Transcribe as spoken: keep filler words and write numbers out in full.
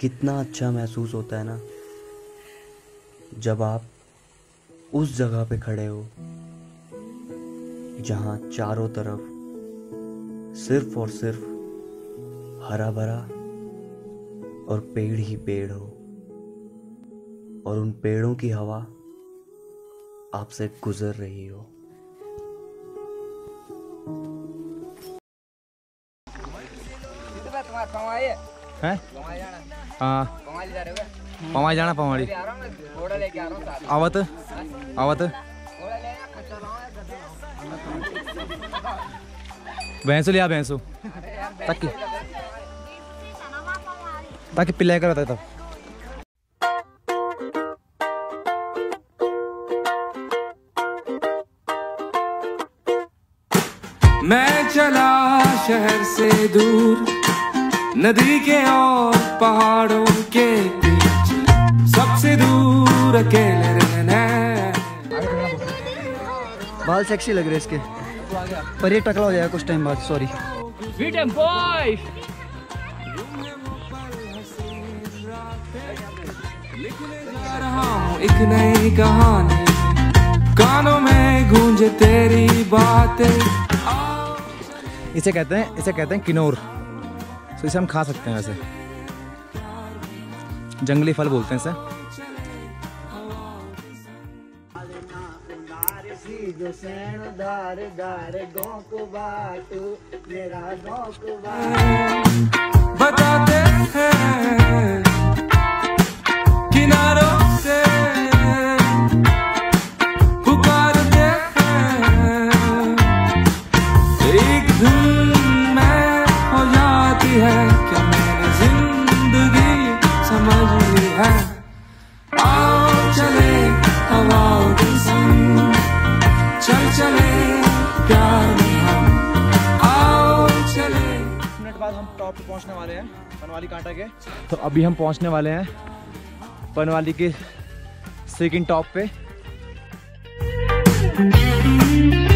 कितना अच्छा महसूस होता है ना जब आप उस जगह पे खड़े हो जहां चारों तरफ सिर्फ और सिर्फ हरा भरा और पेड़ ही पेड़ हो और उन पेड़ों की हवा आपसे गुजर रही हो। हैं? हाँ पवाई जाना पवाड़ी आवत आवत भैंसो लिया भैंसो ताकि ताकि पिल्ला कर होता है तब। मैं चला शहर से दूर नदी के और पहाड़ों के बीच सबसे दूर अकेले रहना। बाल सेक्सी लग रहे इसके, पर ये टकला हो जाएगा कुछ टाइम बाद। सॉरी लिखने जा रहा हूँ एक नई कहानी, कानों में गूंजे तेरी बातें। इसे कहते हैं इसे कहते हैं किनोर। तो इसे हम खा सकते हैं, वैसे जंगली फल बोलते हैं इसे। बताते हैं किनारों से पुकारते हैं, एक धुन में हो जाती है क्या मैंने जिंदगी समझ ली है। आओ चले हवाओं के संग, चल चले प्यार में हम, आओ चले। मिनट बाद हम टॉप पे पहुंचने वाले हैं पनवाली कांटा के। तो अभी हम पहुंचने वाले हैं पनवाली के सेकंड टॉप पे।